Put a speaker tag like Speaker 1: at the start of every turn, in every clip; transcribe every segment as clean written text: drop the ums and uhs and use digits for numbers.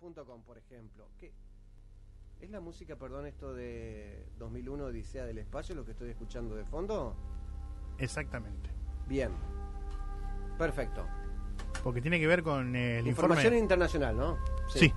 Speaker 1: Gmail.com, por ejemplo. ¿Qué? ¿Es la música, perdón, esto de 2001 Odisea del Espacio, lo que estoy escuchando de fondo?
Speaker 2: Exactamente.
Speaker 1: Bien. Perfecto.
Speaker 2: Porque tiene que ver con el
Speaker 1: Información
Speaker 2: informe...
Speaker 1: internacional, ¿no?
Speaker 2: Sí.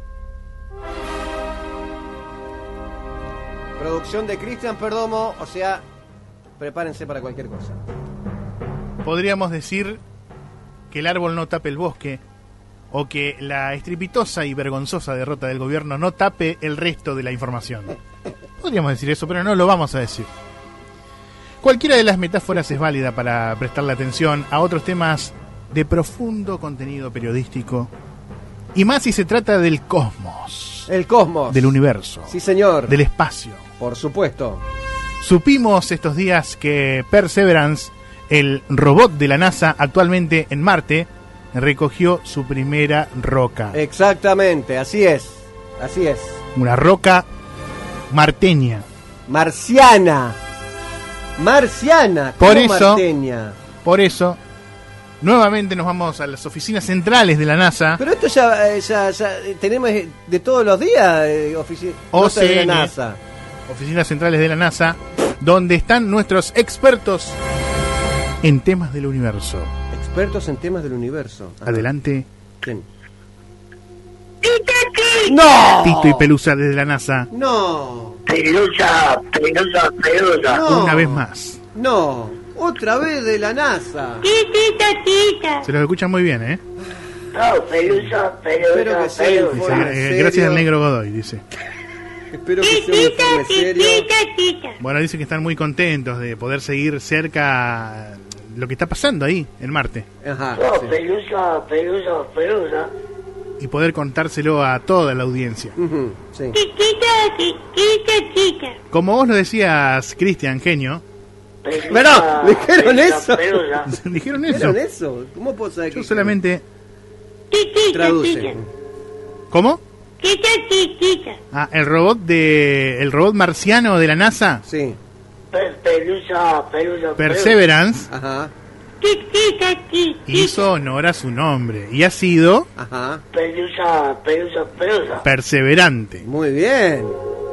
Speaker 1: Producción de Cristian Perdomo, o sea, prepárense para cualquier cosa.
Speaker 2: Podríamos decir que el árbol no tape el bosque, o que la estrepitosa y vergonzosa derrota del gobierno no tape el resto de la información. Podríamos decir eso, pero no lo vamos a decir. Cualquiera de las metáforas es válida para prestarle atención a otros temas de profundo contenido periodístico, y más si se trata del cosmos.
Speaker 1: El cosmos.
Speaker 2: Del universo.
Speaker 1: Sí, señor.
Speaker 2: Del espacio.
Speaker 1: Por supuesto.
Speaker 2: Supimos estos días que Perseverance, el robot de la NASA actualmente en Marte, recogió su primera roca.
Speaker 1: Exactamente, así es. Así es.
Speaker 2: Una roca marteña.
Speaker 1: Marciana. Marciana.
Speaker 2: Por
Speaker 1: ¿cómo
Speaker 2: eso,
Speaker 1: marteña?
Speaker 2: Por eso, nuevamente nos vamos a las oficinas centrales de la NASA.
Speaker 1: Pero esto ya tenemos de todos los días, notas de la NASA.
Speaker 2: Oficinas centrales de la NASA, donde están nuestros expertos en temas del universo.
Speaker 1: Expertos en temas del universo. Ajá.
Speaker 2: Adelante.
Speaker 1: ¿Quién? ¡No!
Speaker 2: Tito y Pelusa desde la NASA.
Speaker 1: ¡No!
Speaker 3: Pelusa.
Speaker 1: No.
Speaker 2: Una vez más.
Speaker 1: ¡No! ¡Otra vez de la NASA!
Speaker 3: Tita.
Speaker 2: Se los escuchan muy bien, ¿eh?
Speaker 3: No, Pelusa.
Speaker 1: Espero que sea
Speaker 2: Dice,
Speaker 1: informe serio.
Speaker 2: gracias al negro Godoy, dice.
Speaker 1: Espero que sea un informe serio.
Speaker 2: Bueno, dicen que están muy contentos de poder seguir cerca lo que está pasando ahí, en Marte.
Speaker 1: Ajá,
Speaker 3: No,
Speaker 1: sí.
Speaker 3: Pelusa.
Speaker 2: Y poder contárselo a toda la audiencia.
Speaker 1: Ujú, sí.
Speaker 2: Como vos lo decías, Cristian, genio.
Speaker 1: Pero, ¿dijeron eso?
Speaker 2: ¿Dijeron eso?
Speaker 1: ¿Vieron eso? ¿Cómo puedo saber
Speaker 2: Yo
Speaker 1: que
Speaker 2: solamente...
Speaker 1: traduce?
Speaker 2: ¿Cómo? Ah, el robot marciano de la NASA,
Speaker 1: Sí.
Speaker 3: Pelusa.
Speaker 2: Perseverance,
Speaker 1: Ajá.
Speaker 2: hizo honor a su nombre y ha sido
Speaker 1: Ajá.
Speaker 3: Pelusa.
Speaker 2: perseverante.
Speaker 1: Muy bien.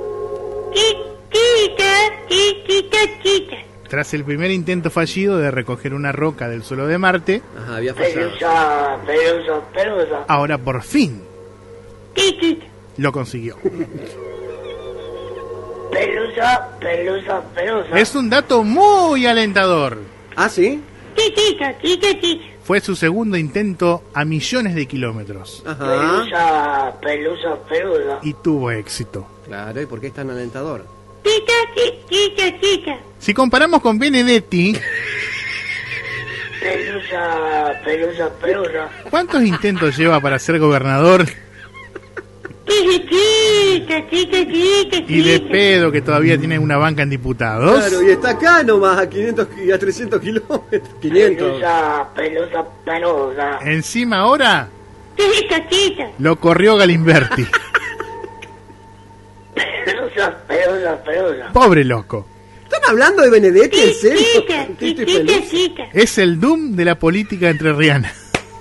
Speaker 2: Tras el primer intento fallido de recoger una roca del suelo de Marte,
Speaker 1: Ajá, había fallado.
Speaker 3: Pelusa.
Speaker 2: ahora por fin lo consiguió.
Speaker 3: Pelusa.
Speaker 2: Es un dato muy alentador.
Speaker 1: ¿Ah, sí?
Speaker 2: Fue su segundo intento a millones de kilómetros
Speaker 1: Ajá.
Speaker 3: Pelusa.
Speaker 2: y tuvo éxito.
Speaker 1: Claro, ¿y por qué es tan alentador?
Speaker 2: Si comparamos con Benedetti,
Speaker 3: Pelusa.
Speaker 2: ¿cuántos intentos lleva para ser gobernador? Y de pedo que todavía tiene una banca en diputados.
Speaker 1: Claro, y está acá nomás, a 500 y a 300 kilómetros. 500.
Speaker 3: Pelusa.
Speaker 2: Encima ahora lo corrió Galimberti.
Speaker 3: Pelusa.
Speaker 2: Pobre loco.
Speaker 1: ¿Están hablando de Benedetti, en serio? Tito y Pelusa.
Speaker 2: Es el Doom de la política entrerriana.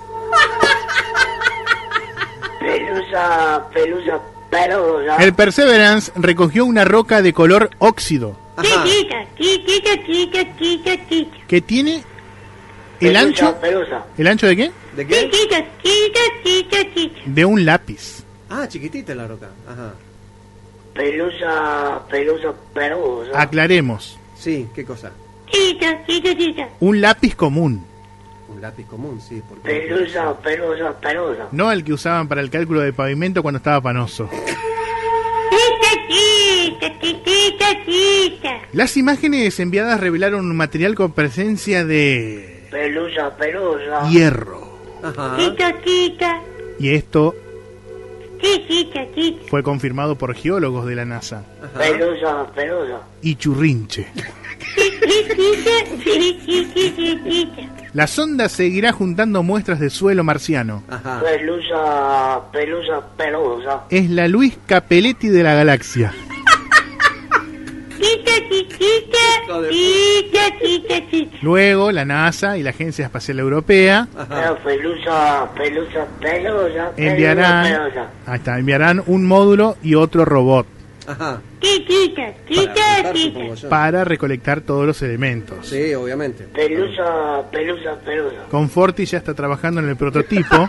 Speaker 3: Pelusa.
Speaker 2: El Perseverance recogió una roca de color óxido
Speaker 1: Ajá.
Speaker 2: que tiene el ancho.
Speaker 3: Pelusa.
Speaker 2: ¿El ancho de qué?
Speaker 1: ¿De qué?
Speaker 2: De un lápiz.
Speaker 1: Ah, chiquitita la roca. Ajá.
Speaker 3: Pelusa.
Speaker 2: Aclaremos.
Speaker 1: Sí, ¿qué cosa?
Speaker 2: Un lápiz común,
Speaker 1: Un lápiz común, sí. Porque...
Speaker 3: Pelusa.
Speaker 2: no el que usaban para el cálculo de pavimento cuando estaba panoso. Las imágenes enviadas revelaron un material con presencia de
Speaker 3: Pelusa.
Speaker 2: hierro.
Speaker 1: Ajá.
Speaker 2: Y esto fue confirmado por geólogos de la NASA.
Speaker 1: Ajá.
Speaker 3: Pelusa.
Speaker 2: Y churrinche. La sonda seguirá juntando muestras de suelo marciano.
Speaker 1: Ajá.
Speaker 3: Pelusa.
Speaker 2: Es la Luis Capelletti de la galaxia.
Speaker 1: Hijo de
Speaker 4: chica.
Speaker 2: Luego la NASA y la Agencia Espacial Europea
Speaker 1: Ajá.
Speaker 3: Pelusa.
Speaker 2: enviarán,
Speaker 3: Pelusa.
Speaker 2: ahí está, enviarán un módulo y otro robot
Speaker 1: Ajá.
Speaker 4: Chica.
Speaker 1: Para buscar, supongo yo.
Speaker 2: para recolectar todos los elementos.
Speaker 1: Sí, obviamente.
Speaker 3: Pelusa.
Speaker 2: Conforti ya está trabajando en el prototipo.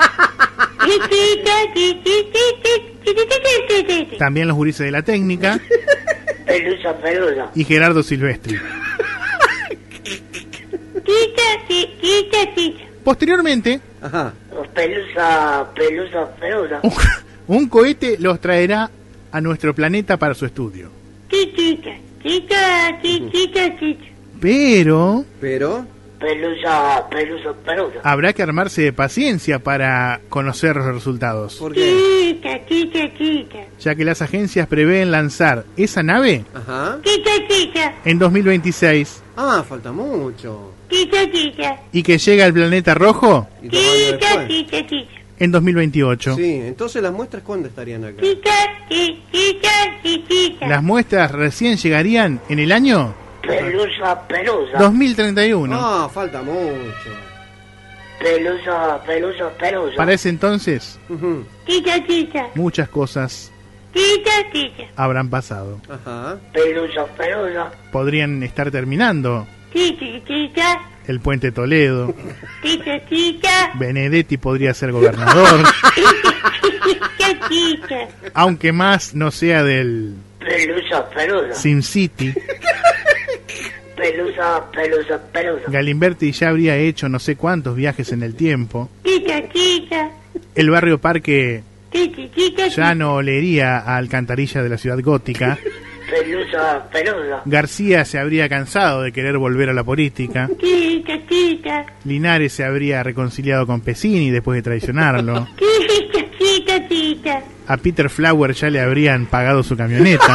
Speaker 2: También los gurises de la técnica
Speaker 3: Pelusa.
Speaker 2: y Gerardo Silvestri.
Speaker 4: Chica.
Speaker 2: Posteriormente,
Speaker 1: Ajá.
Speaker 3: Pelusa.
Speaker 2: un cohete los traerá a nuestro planeta para su estudio.
Speaker 4: Chica.
Speaker 2: Pero
Speaker 1: Pero,
Speaker 3: Pelusa.
Speaker 2: habrá que armarse de paciencia para conocer los resultados,
Speaker 1: ¿por qué?
Speaker 4: Chica.
Speaker 2: ya que las agencias prevén lanzar esa nave
Speaker 1: Ajá.
Speaker 4: Chica.
Speaker 2: en 2026
Speaker 1: Ah, falta mucho.
Speaker 4: Chica.
Speaker 2: y que llegue al planeta rojo
Speaker 1: Y 2 años después.
Speaker 4: Chica.
Speaker 2: en 2028.
Speaker 1: Sí, entonces las muestras, ¿cuándo estarían acá?
Speaker 4: Chica.
Speaker 2: Las muestras recién llegarían en el año
Speaker 3: Pelusa.
Speaker 2: 2031.
Speaker 1: Ah, falta mucho.
Speaker 3: Pelusa.
Speaker 2: Para ese entonces,
Speaker 1: Ujú.
Speaker 4: Chica.
Speaker 2: muchas cosas
Speaker 4: Chica.
Speaker 2: habrán pasado.
Speaker 1: Ajá.
Speaker 3: Pelusa.
Speaker 2: Podrían estar terminando
Speaker 4: Chica.
Speaker 2: el Puente Toledo.
Speaker 4: Chica.
Speaker 2: Benedetti podría ser gobernador,
Speaker 4: Chica.
Speaker 2: aunque más no sea del
Speaker 3: Pelusa.
Speaker 2: Sin City.
Speaker 3: Pelusa.
Speaker 2: Galimberti ya habría hecho no sé cuántos viajes en el tiempo.
Speaker 4: Chica.
Speaker 2: El barrio Parque
Speaker 4: Chica.
Speaker 2: ya no olería a alcantarilla de la ciudad gótica.
Speaker 3: Pelusa.
Speaker 2: García se habría cansado de querer volver a la política.
Speaker 4: Chica.
Speaker 2: Linares se habría reconciliado con Pesini después de traicionarlo.
Speaker 4: Chica.
Speaker 2: A Peter Flower ya le habrían pagado su camioneta.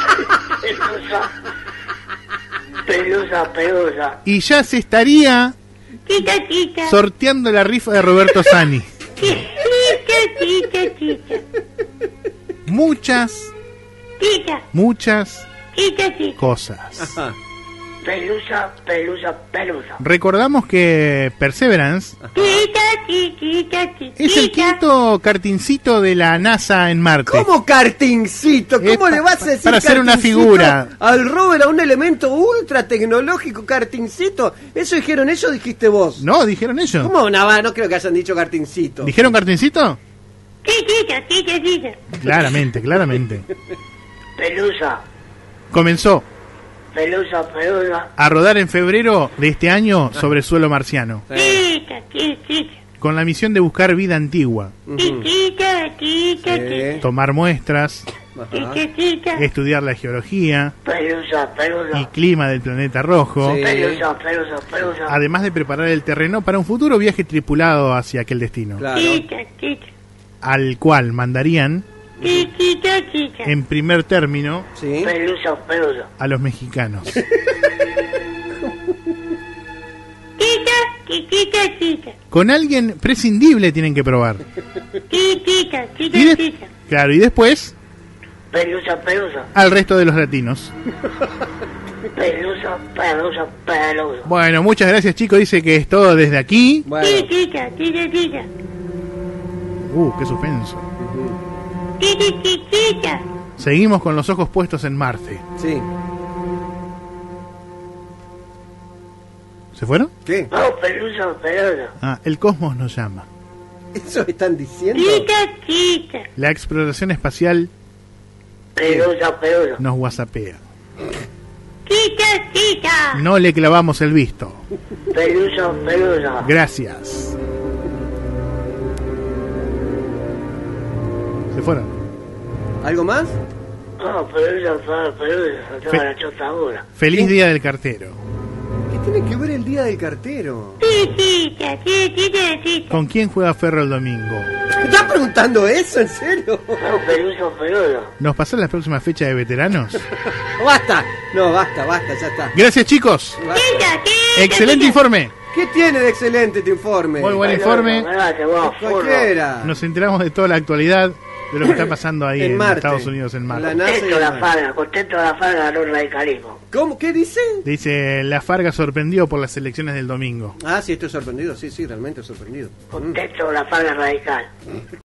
Speaker 3: Pelusa.
Speaker 2: Y ya se estaría
Speaker 4: Chica.
Speaker 2: sorteando la rifa de Roberto Sani.
Speaker 4: Chica.
Speaker 2: Muchas
Speaker 4: Chica.
Speaker 2: cosas.
Speaker 1: Ajá.
Speaker 3: Pelusa.
Speaker 2: Recordamos que Perseverance
Speaker 4: Chica.
Speaker 2: es el quinto kartincito de la NASA en Marte.
Speaker 1: ¿Cómo kartincito? ¿Cómo
Speaker 2: Es
Speaker 1: le vas a decir
Speaker 2: para hacer una
Speaker 1: kartincito
Speaker 2: figura.
Speaker 1: al rover, a un elemento ultra tecnológico, kartincito? ¿Eso dijeron ellos o dijiste vos?
Speaker 2: ¿No? ¿Dijeron ellos?
Speaker 1: ¿Cómo? No creo que hayan dicho kartincito.
Speaker 2: ¿Dijeron kartincito?
Speaker 4: Chica.
Speaker 2: Claramente.
Speaker 3: Pelusa.
Speaker 2: Comenzó
Speaker 3: Pelusa.
Speaker 2: a rodar en febrero de este año sobre suelo marciano,
Speaker 4: Chica.
Speaker 2: con la misión de buscar vida antigua,
Speaker 1: Ujú.
Speaker 4: Chica.
Speaker 1: Sí.
Speaker 2: tomar muestras,
Speaker 1: Ajá.
Speaker 2: estudiar la geología
Speaker 3: Pelusa.
Speaker 2: y clima del planeta rojo,
Speaker 1: Sí.
Speaker 3: Pelusa.
Speaker 2: además de preparar el terreno para un futuro viaje tripulado hacia aquel destino,
Speaker 1: Claro.
Speaker 4: Chica.
Speaker 2: al cual mandarían
Speaker 4: Chica.
Speaker 2: en primer término
Speaker 1: Sí.
Speaker 3: Pelusa.
Speaker 2: a los mexicanos.
Speaker 4: Chica.
Speaker 2: Con alguien prescindible tienen que probar.
Speaker 4: Chica.
Speaker 2: Claro, y después
Speaker 3: Pelusa.
Speaker 2: al resto de los latinos.
Speaker 3: Pelusa.
Speaker 2: Bueno, muchas gracias, chicos. Dice que es todo desde aquí.
Speaker 1: Bueno.
Speaker 4: Chica.
Speaker 2: Qué suspenso.
Speaker 1: Ujú.
Speaker 4: Chica.
Speaker 2: Seguimos con los ojos puestos en Marte.
Speaker 1: Sí.
Speaker 2: ¿Se fueron?
Speaker 1: ¿Qué?
Speaker 3: No, pelusa.
Speaker 2: Ah, el cosmos nos llama.
Speaker 1: ¿Eso están diciendo?
Speaker 4: Chica.
Speaker 2: La exploración espacial
Speaker 3: Pelusa.
Speaker 2: nos whatsappea.
Speaker 4: Chica.
Speaker 2: No le clavamos el visto.
Speaker 3: Pelusa.
Speaker 2: Gracias. ¿Se fueron?
Speaker 1: ¿Algo más?
Speaker 3: No, pelusa. Estaba la chota ahora.
Speaker 2: Feliz Día del Cartero.
Speaker 1: ¿Qué tiene que ver el día del cartero?
Speaker 4: Chica.
Speaker 2: ¿Con quién juega Ferro el domingo?
Speaker 1: ¿Me estás preguntando eso? ¿En serio?
Speaker 3: No, pelusa.
Speaker 2: ¿Nos pasó la próxima fecha de veteranos?
Speaker 1: ¡Basta! No, basta, ya está.
Speaker 2: Gracias, chicos.
Speaker 1: Basta.
Speaker 2: Excelente informe.
Speaker 1: ¿Qué tiene de excelente tu informe?
Speaker 2: Muy buen informe.
Speaker 3: Gracias, vos, forro.
Speaker 1: Cualquiera.
Speaker 2: Nos enteramos de toda la actualidad de lo que está pasando ahí en
Speaker 1: Marte.
Speaker 2: Estados Unidos, en Marte.
Speaker 1: La NASA y
Speaker 3: Contento
Speaker 1: el
Speaker 3: la
Speaker 1: Marte.
Speaker 3: Farga, contento la Farga ganó el radicalismo.
Speaker 1: ¿Cómo? ¿Qué dice?
Speaker 2: Dice, la Farga sorprendió por las elecciones del domingo.
Speaker 1: Ah, sí, estoy sorprendido. Sí, realmente sorprendido.
Speaker 3: Contento la Farga radical.